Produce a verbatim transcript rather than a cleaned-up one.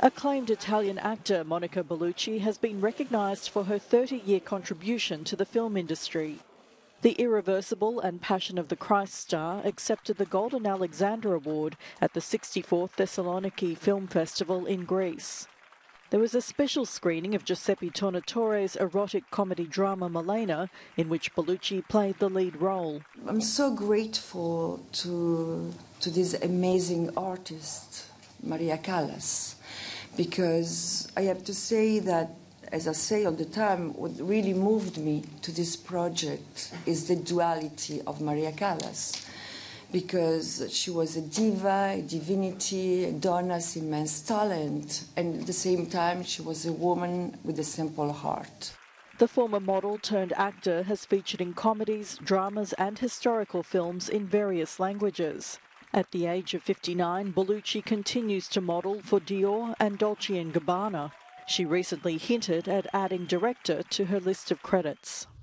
Acclaimed Italian actor Monica Bellucci has been recognised for her thirty-year contribution to the film industry. The Irreversible and Passion of the Christ star accepted the Golden Alexander Award at the sixty-fourth Thessaloniki Film Festival in Greece. There was a special screening of Giuseppe Tornatore's erotic comedy drama Milena, in which Bellucci played the lead role. I'm so grateful to, to this amazing artist, Maria Callas, because I have to say that, as I say all the time, what really moved me to this project is the duality of Maria Callas, because she was a diva, a divinity, a donna's immense talent, and at the same time she was a woman with a simple heart. The former model turned actor has featured in comedies, dramas and historical films in various languages. At the age of fifty-nine, Bellucci continues to model for Dior and Dolce and Gabbana. She recently hinted at adding director to her list of credits.